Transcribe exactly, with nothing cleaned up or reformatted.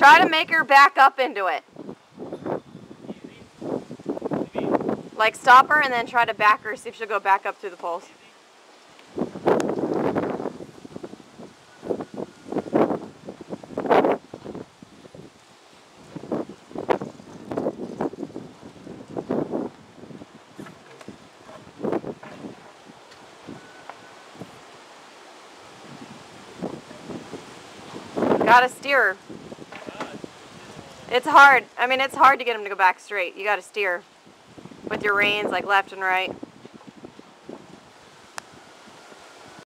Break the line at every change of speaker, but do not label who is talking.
Try to make her back up into it. Like stop her and then try to back her, see if she'll go back up through the poles. Gotta steer her. It's hard. I mean, it's hard to get him to go back straight. You gotta steer with your reins, like left and right.